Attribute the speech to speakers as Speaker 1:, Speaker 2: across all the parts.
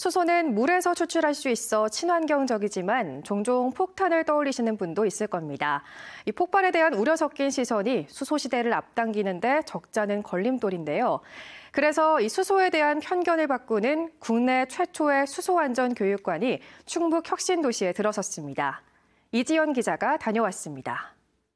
Speaker 1: 수소는 물에서 추출할 수 있어 친환경적이지만 종종 폭탄을 떠올리시는 분도 있을 겁니다. 이 폭발에 대한 우려 섞인 시선이 수소 시대를 앞당기는데 적잖은 걸림돌인데요. 그래서 이 수소에 대한 편견을 바꾸는 국내 최초의 수소안전교육관이 충북 혁신도시에 들어섰습니다. 이지연 기자가 다녀왔습니다.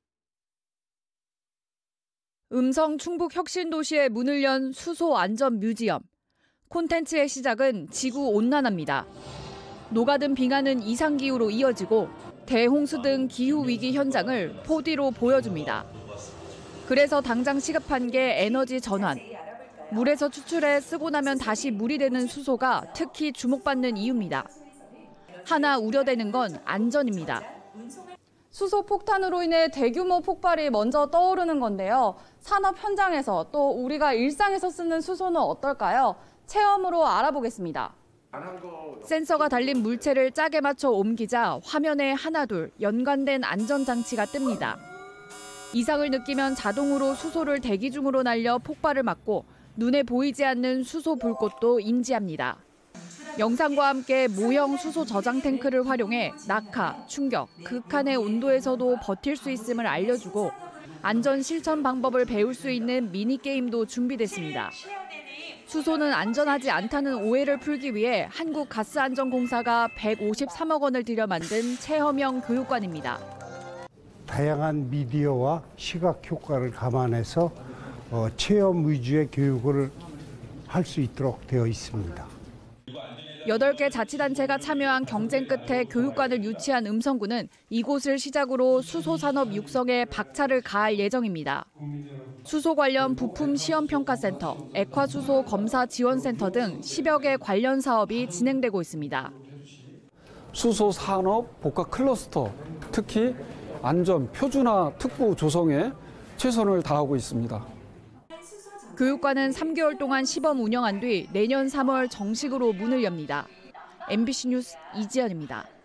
Speaker 2: 음성 충북 혁신도시에 문을 연 수소안전뮤지엄. 콘텐츠의 시작은 지구온난화입니다. 녹아든 빙하는 이상기후로 이어지고 대홍수 등 기후위기 현장을 4D로 보여줍니다. 그래서 당장 시급한 게 에너지 전환. 물에서 추출해 쓰고 나면 다시 물이 되는 수소가 특히 주목받는 이유입니다. 하나 우려되는 건 안전입니다. 수소 폭탄으로 인해 대규모 폭발이 먼저 떠오르는 건데요. 산업 현장에서 또 우리가 일상에서 쓰는 수소는 어떨까요? 체험으로 알아보겠습니다. 센서가 달린 물체를 짝에 맞춰 옮기자 화면에 하나둘 연관된 안전장치가 뜹니다. 이상을 느끼면 자동으로 수소를 대기 중으로 날려 폭발을 막고 눈에 보이지 않는 수소 불꽃도 인지합니다. 영상과 함께 모형 수소 저장 탱크를 활용해 낙하, 충격, 극한의 온도에서도 버틸 수 있음을 알려주고 안전 실천 방법을 배울 수 있는 미니게임도 준비됐습니다. 수소는 안전하지 않다는 오해를 풀기 위해 한국가스안전공사가 153억 원을 들여 만든 체험형 교육관입니다.
Speaker 3: 다양한 미디어와 시각 효과를 감안해서 체험 위주의 교육을 할 수 있도록 되어 있습니다.
Speaker 2: 8개 자치단체가 참여한 경쟁 끝에 교육관을 유치한 음성군은 이곳을 시작으로 수소산업 육성에 박차를 가할 예정입니다. 수소 관련 부품 시험평가센터, 액화수소 검사 지원센터 등 10여 개 관련 사업이 진행되고 있습니다.
Speaker 4: 수소산업 복합 클러스터, 특히 안전 표준화 특구 조성에 최선을 다하고 있습니다.
Speaker 2: 교육관은 3개월 동안 시범 운영한 뒤 내년 3월 정식으로 문을 엽니다. MBC 뉴스 이지연입니다.